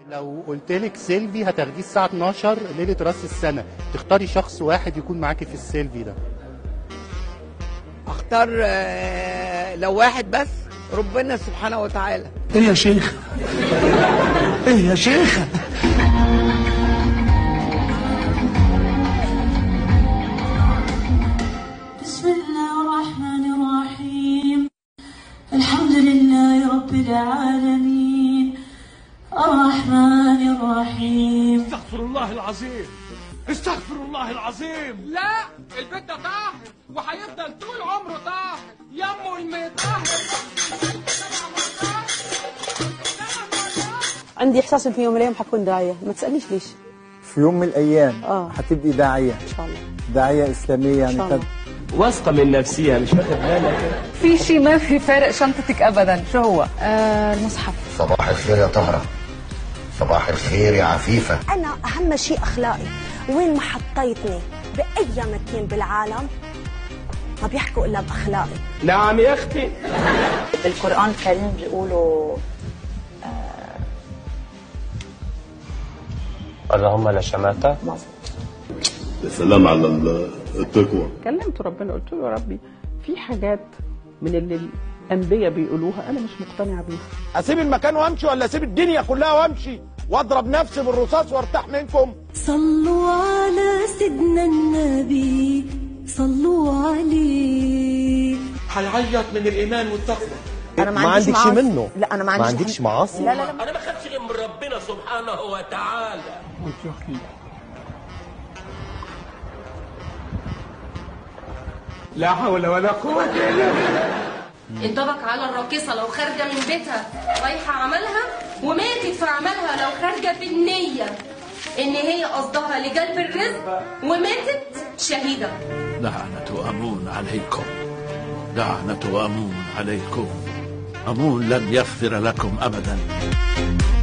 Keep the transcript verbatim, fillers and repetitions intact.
لو قلت لك سيلفي هتاخديه الساعة اتناشر ليلة راس السنة، تختاري شخص واحد يكون معاكي في السيلفي ده؟ اختار لو واحد بس، ربنا سبحانه وتعالى. ايه يا شيخ؟ ايه يا شيخ؟ بسم الله الرحمن الرحيم. الحمد لله رب العالمين الرحمن الرحيم. استغفر الله العظيم، استغفر الله العظيم. لا، البيت ده طاهر وهيفضل طول عمره طاهر. يمه المطهر. عندي احساس ان في يوم من الايام حكون داعيه، ما تسالنيش ليش. في يوم من الايام اه هتبقي داعيه ان شاء الله، داعيه اسلاميه يعني. كده واثقه من نفسيها، مش واخد بالك. في شيء ما في فارق شنطتك ابدا. شو هو؟ آه المصحف. صباح الخير يا طهره، صباح الخير يا عفيفه. انا اهم شيء اخلاقي، وين ما حطيتني باي مكان بالعالم ما بيحكوا الا باخلاقي. نعم يا اختي. القرآن الكريم بيقولوا اللهم لا شماتة. يا سلام على التقوى. كلمت ربنا قلت له يا ربي في حاجات من اللي الانبياء بيقولوها انا مش مقتنعه بيها. اسيب المكان وامشي ولا اسيب الدنيا كلها وامشي واضرب نفسي بالرصاص وارتاح منكم؟ صلوا على سيدنا النبي، صلوا عليه. هيعيط من الايمان والتقوى. انا ما, ما عنديش عندكش معاصي. منه. لا انا ما ما عنديش عندكش معاصي. لا لا لا انا ما بخافش غير من ربنا سبحانه وتعالى. لا حول ولا قوه الا بالله. انطبق على الراقصه لو خارجه من بيتها رايحه عملها وماتت في عملها، لو خارجه بالنيه ان هي قصدها لجلب الرزق وماتت شهيده. لعنة أمون عليكم، لعنة أمون عليكم، أمون لن يغفر لكم أبدا.